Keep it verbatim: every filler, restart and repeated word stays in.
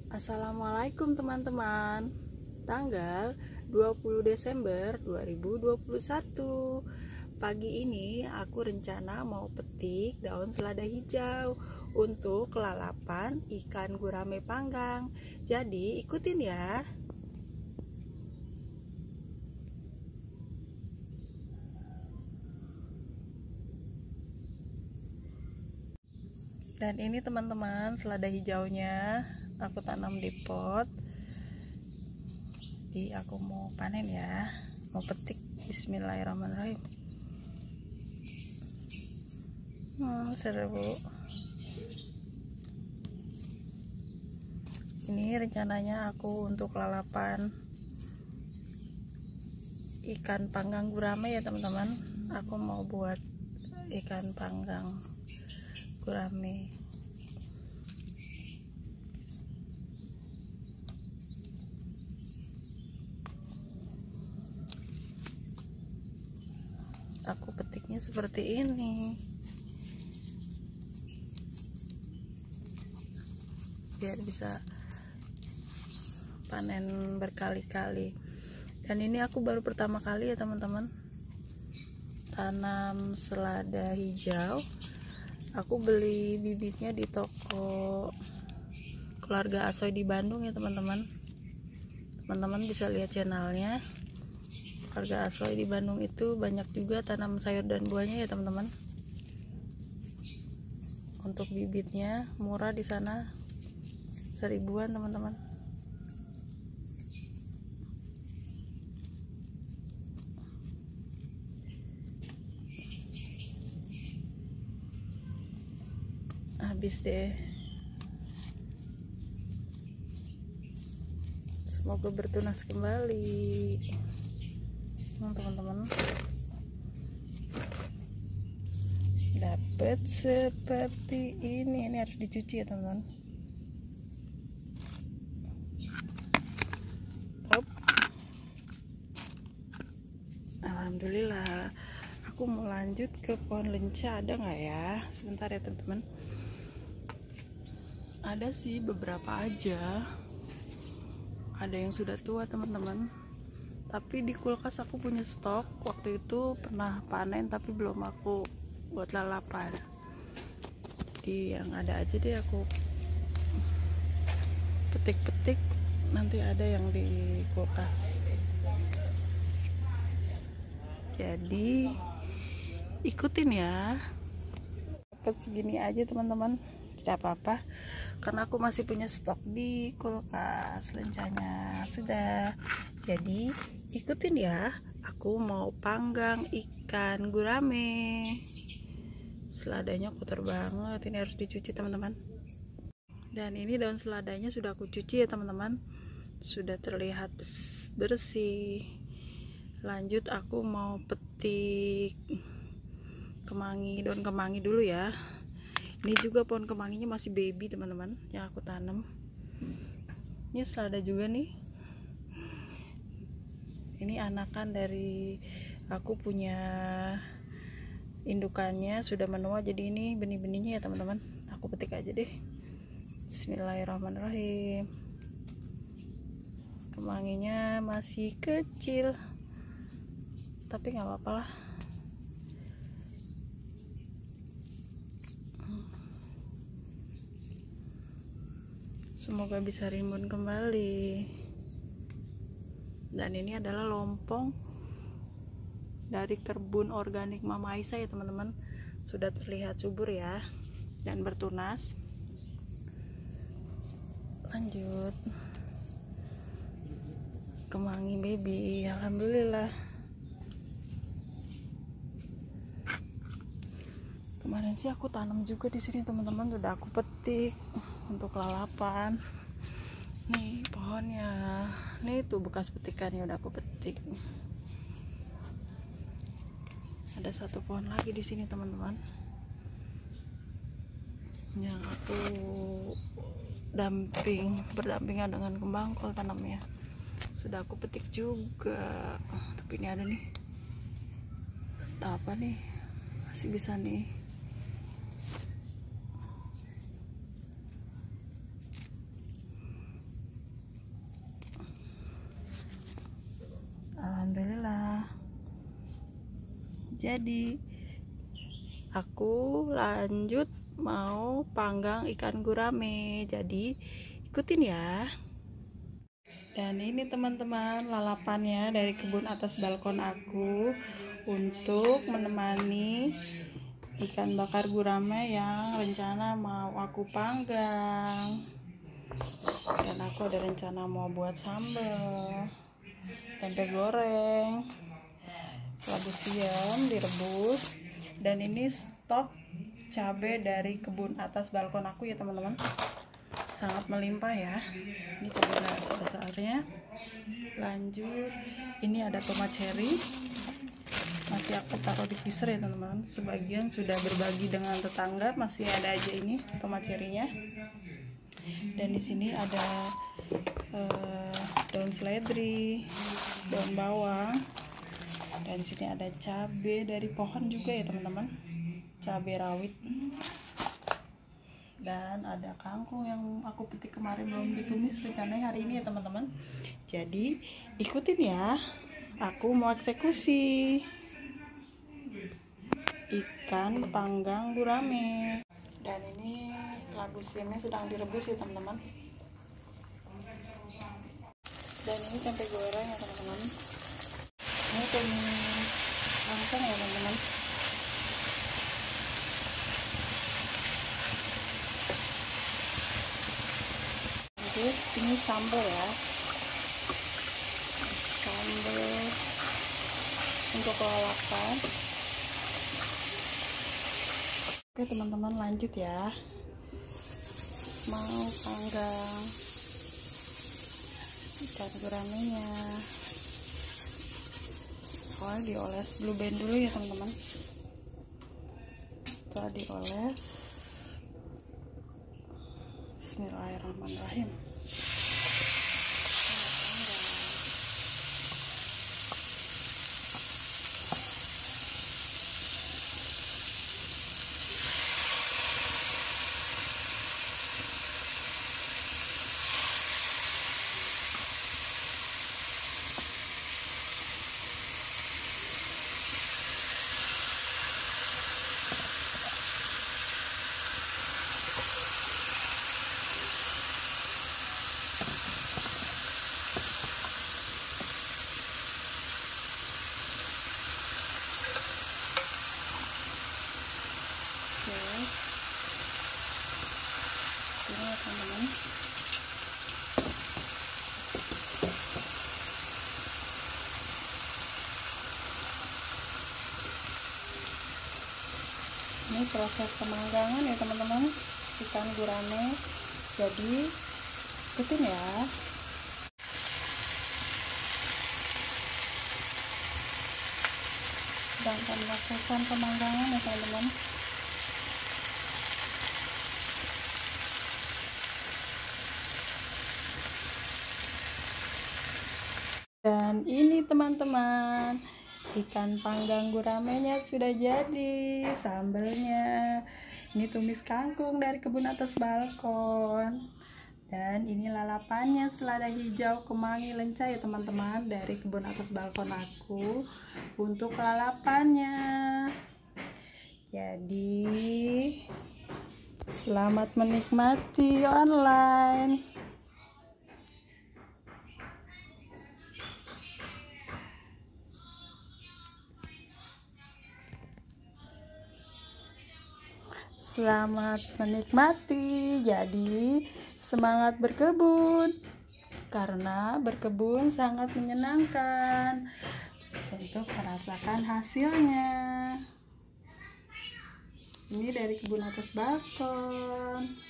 Assalamualaikum teman-teman. Tanggal dua puluh Desember dua ribu dua puluh satu. Pagi ini aku rencana mau petik daun selada hijau untuk lalapan ikan gurame panggang. Jadi ikutin ya. Dan ini teman-teman selada hijaunya aku tanam di pot. Jadi aku mau panen ya, mau petik. Bismillahirrahmanirrahim. Hmm, seru. Ini rencananya aku untuk lalapan ikan panggang gurame ya teman-teman. Aku mau buat ikan panggang gurame. Aku petiknya seperti ini biar bisa panen berkali-kali. Dan ini aku baru pertama kali ya teman-teman tanam selada hijau. Aku beli bibitnya di toko keluarga Asoy di Bandung ya teman-teman. Teman-teman bisa lihat channelnya. Keluarga Asoy di Bandung itu banyak juga tanam sayur dan buahnya ya teman-teman. Untuk bibitnya murah di sana, seribuan teman-teman. Habis deh. Semoga bertunas kembali teman-teman. Dapat seperti ini. Ini harus dicuci ya teman-teman. Alhamdulillah. Aku mau lanjut ke pohon lenca. Ada nggak ya? Sebentar ya teman-teman. Ada sih beberapa aja. Ada yang sudah tua teman-teman. Tapi di kulkas aku punya stok. Waktu itu pernah panen tapi belum aku buat lalapan. Di yang ada aja deh aku petik-petik. Nanti ada yang di kulkas. Jadi ikutin ya. Dapat segini aja teman-teman. Tidak apa-apa karena aku masih punya stok di kulkas lencanya sudah. Jadi ikutin ya, aku mau panggang ikan gurame. Seladanya kotor banget, ini harus dicuci teman-teman. Dan ini daun seladanya sudah aku cuci ya teman-teman, sudah terlihat bersih. Lanjut aku mau petik kemangi, daun kemangi dulu ya. Ini juga pohon kemanginya masih baby teman-teman yang aku tanam. Ini selada juga nih. Ini anakan dari aku punya indukannya sudah menua, jadi ini benih-benihnya ya teman-teman. Aku petik aja deh. Bismillahirrahmanirrahim. Kemanginya masih kecil, tapi nggak apa-apa lah. Semoga bisa rimbun kembali. Dan ini adalah lompong dari kebun organik Mama Aisyah ya teman-teman. Sudah terlihat subur ya dan bertunas. Lanjut kemangi baby, alhamdulillah. Kemarin sih aku tanam juga di sini teman-teman, sudah aku petik untuk lalapan. Nih pohonnya, nih tuh bekas petikannya udah aku petik. Ada satu pohon lagi di sini teman-teman, yang aku damping berdampingan dengan kembang kol tanamnya. Sudah aku petik juga, tapi ini ada nih. Apa nih? Masih bisa nih. jadi. Aku lanjut mau panggang ikan gurame, jadi ikutin ya. Dan ini teman-teman lalapannya dari kebun atas balkon aku untuk menemani ikan bakar gurame yang rencana mau aku panggang. Dan aku ada rencana mau buat sambal, tempe goreng, labu siam direbus. Dan ini stok cabai dari kebun atas balkon aku ya teman-teman, sangat melimpah ya. Ini cabai besarnya. Lanjut, ini ada tomat cherry, masih aku taruh di freezer ya teman-teman. Sebagian sudah berbagi dengan tetangga, masih ada aja ini tomat cherry-nya. Dan di sini ada uh, daun seledri, daun bawang. Dan di sini ada cabai dari pohon juga ya teman-teman, cabai rawit. Dan ada kangkung yang aku petik kemarin belum ditumis, rencananya hari ini ya teman-teman. Jadi ikutin ya, aku mau eksekusi ikan panggang gurame. Dan ini labu siamnya sedang direbus ya teman-teman. Dan ini tempe goreng ya teman-teman. Ini tumis langsung ya teman-teman. Terus ini sambal ya, sambal untuk lalapan. Oke teman-teman, lanjut ya, mau panggang ikan guramenya. Oh, dioles blue band dulu ya teman-teman. Setelah dioles, bismillahirrahmanirrahim. Ini ya teman-teman. Ini proses pemanggangan ya teman-teman, ikan gurame. Jadi ikutin ya. Sedangkan melakukan pemanggangan ya teman-teman. Dan ini teman-teman, ikan panggang guramenya sudah jadi. Sambalnya ini tumis kangkung dari kebun atas balkon. Dan ini lalapannya selada hijau kemangi lenca ya teman-teman, dari kebun atas balkon aku untuk lalapannya. Jadi selamat menikmati online. Selamat menikmati. Jadi semangat berkebun, karena berkebun sangat menyenangkan untuk merasakan hasilnya. Ini dari kebun atas balkon.